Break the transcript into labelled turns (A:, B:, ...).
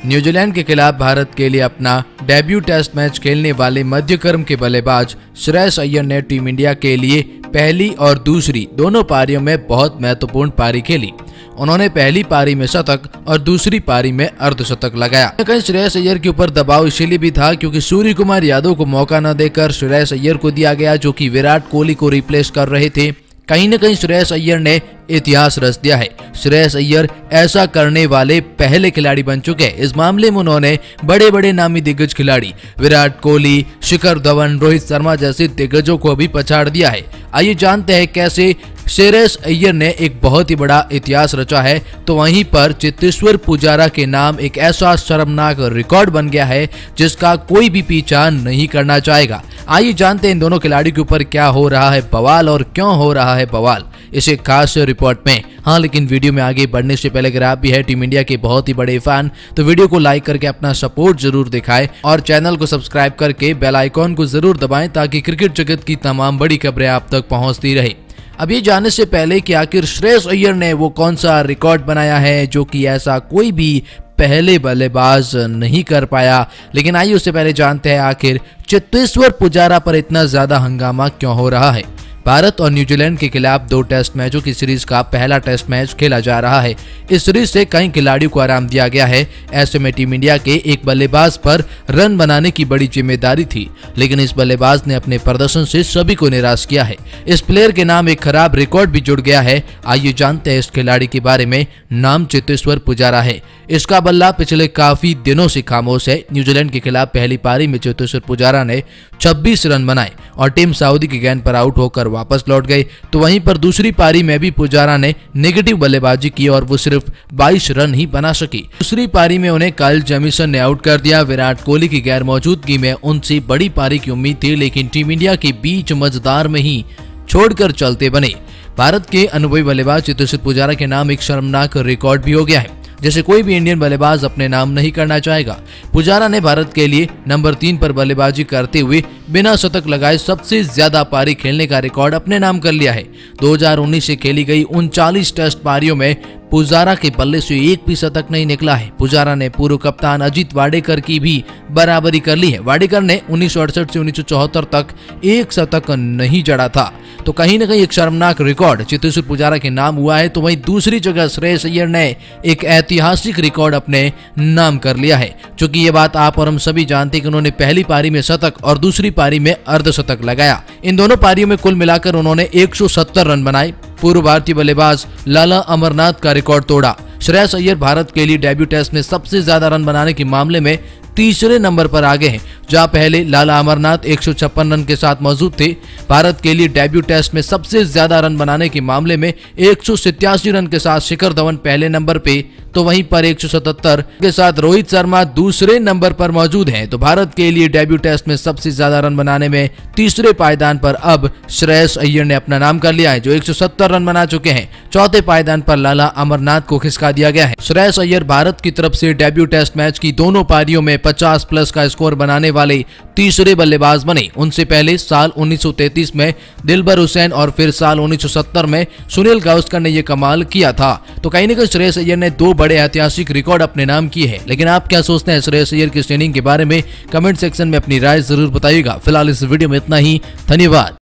A: New Zealand के खिलाफ भारत के लिए अपना डेब्यू टेस्ट मैच खेलने वाले मध्यक्रम के बल्लेबाज श्रेयस अय्यर ने टीम इंडिया के लिए पहली और दूसरी दोनों पारियों में बहुत महत्वपूर्ण पारी खेली। उन्होंने पहली पारी में शतक और दूसरी पारी में अर्धशतक लगाया। कहीं श्रेयस अय्यर के ऊपर दबाव इसलिए भी था क्योंकि सूर्य कुमार यादव को मौका न देकर श्रेयस अय्यर को दिया गया, जो कि विराट कोहली को रिप्लेस कर रहे थे। कहीं न कहीं श्रेयस अय्यर ने इतिहास रच दिया है। श्रेयस अय्यर ऐसा करने वाले पहले खिलाड़ी बन चुके हैं। इस मामले में उन्होंने बड़े बड़े नामी दिग्गज खिलाड़ी विराट कोहली, शिखर धवन, रोहित शर्मा जैसे दिग्गजों को भी पछाड़ दिया है। आइए जानते हैं कैसे श्रेयस अय्यर ने एक बहुत ही बड़ा इतिहास रचा है। तो वहीं पर चेतेश्वर पुजारा के नाम एक ऐसा शर्मनाक रिकॉर्ड बन गया है जिसका कोई भी पीछा नहीं करना चाहेगा। आइए जानते हैं इन दोनों खिलाड़ियों के ऊपर क्या हो रहा है बवाल और क्यों हो रहा है बवाल इस एक खास रिपोर्ट में। हाँ, लेकिन वीडियो में आगे बढ़ने से पहले अगर आप भी है टीम इंडिया के बहुत ही बड़े फैन तो वीडियो को लाइक करके अपना सपोर्ट जरूर दिखाएं और चैनल को सब्सक्राइब करके बेल आइकॉन को जरूर दबाएं ताकि क्रिकेट जगत की तमाम बड़ी खबरें आप तक पहुंचती रहे। अब ये जानने से पहले कि आखिर श्रेयस अय्यर ने वो कौन सा रिकॉर्ड बनाया है जो कि ऐसा कोई भी पहले बल्लेबाज नहीं कर पाया, लेकिन आइए उससे पहले जानते हैं आखिर चेतेश्वर पुजारा पर इतना ज्यादा हंगामा क्यों हो रहा है। भारत और न्यूजीलैंड के खिलाफ 2 टेस्ट मैचों की सीरीज का पहला टेस्ट मैच खेला जा रहा है। इस सीरीज से कई खिलाड़ियों को आराम दिया गया है। ऐसे में टीम इंडिया के एक बल्लेबाज पर रन बनाने की बड़ी जिम्मेदारी थी, लेकिन इस बल्लेबाज ने अपने प्रदर्शन से सभी को निराश किया है। इस प्लेयर के नाम एक खराब रिकॉर्ड भी जुड़ गया है। आइए जानते हैं इस खिलाड़ी के बारे में। नाम चेतेश्वर पुजारा है। इसका बल्ला पिछले काफी दिनों से खामोश है। न्यूजीलैंड के खिलाफ पहली पारी में चेतेश्वर पुजारा ने 26 रन बनाए और टीम सऊदी की गेंद पर आउट होकर वापस लौट गए। तो वहीं पर दूसरी पारी में भी पुजारा ने नेगेटिव बल्लेबाजी की और वो सिर्फ 22 रन ही बना सकी। दूसरी पारी में उन्हें काइल जेमिसन ने आउट कर दिया। विराट कोहली की गैर मौजूदगी में उनसे बड़ी पारी की उम्मीद थी, लेकिन टीम इंडिया के बीच मझदार में ही छोड़कर चलते बने। भारत के अनुभवी बल्लेबाज चेतेश्वर पुजारा के नाम एक शर्मनाक रिकॉर्ड भी हो गया है, जैसे कोई भी इंडियन बल्लेबाज अपने नाम नहीं करना चाहेगा। पुजारा ने भारत के लिए नंबर 3 पर बल्लेबाजी करते हुए बिना शतक लगाए सबसे ज्यादा पारी खेलने का रिकॉर्ड अपने नाम कर लिया है। 2019 से खेली गई 39 टेस्ट पारियों में पुजारा के बल्ले से एक भी शतक नहीं निकला है। पुजारा ने पूर्व कप्तान अजीत वाडेकर की भी बराबरी कर ली है। वाडेकर ने 1968 से 1974 तक एक शतक नहीं जड़ा था। तो कहीं न कहीं एक शर्मनाक रिकॉर्ड चेतेश्वर पुजारा के नाम हुआ है। तो वहीं दूसरी जगह श्रेयस अय्यर ने एक ऐतिहासिक रिकॉर्ड अपने नाम कर लिया है, क्योंकि ये बात आप और हम सभी जानते हैं कि उन्होंने पहली पारी में शतक और दूसरी पारी में अर्धशतक लगाया। इन दोनों पारियों में कुल मिलाकर उन्होंने 170 रन बनाए। पूर्व भारतीय बल्लेबाज लाला अमरनाथ का रिकॉर्ड तोड़ा। श्रेयस अय्यर भारत के लिए डेब्यू टेस्ट में सबसे ज्यादा रन बनाने के मामले में तीसरे नंबर पर आगे हैं, जहां पहले लाला अमरनाथ 156 रन के साथ मौजूद थे। भारत के लिए डेब्यू टेस्ट में सबसे ज्यादा रन बनाने के मामले में 187 रन के साथ शिखर धवन पहले नंबर पे, तो वहीं पर 177 के साथ रोहित शर्मा दूसरे नंबर पर मौजूद हैं। तो भारत के लिए डेब्यू टेस्ट में सबसे ज्यादा रन बनाने में तीसरे पायदान पर अब श्रेयस अय्यर ने अपना नाम कर लिया है, जो 170 रन बना चुके हैं। चौथे पायदान पर लाला अमरनाथ को खिसका दिया गया है। श्रेयस अय्यर भारत की तरफ से डेब्यू टेस्ट मैच की दोनों पारियों में 50+ का स्कोर बनाने वाले तीसरे बल्लेबाज बने। उनसे पहले साल 1933 में दिलबर हुसैन और फिर साल 1970 में सुनील गावस्कर ने यह कमाल किया था। तो कहीं न कहीं श्रेयस अय्यर ने 2 बड़े ऐतिहासिक रिकॉर्ड अपने नाम किए हैं। लेकिन आप क्या सोचते हैं श्रेयस अय्यर की स्टैंडिंग के बारे में? कमेंट सेक्शन में अपनी राय जरूर बताइएगा। फिलहाल इस वीडियो में इतना ही। धन्यवाद।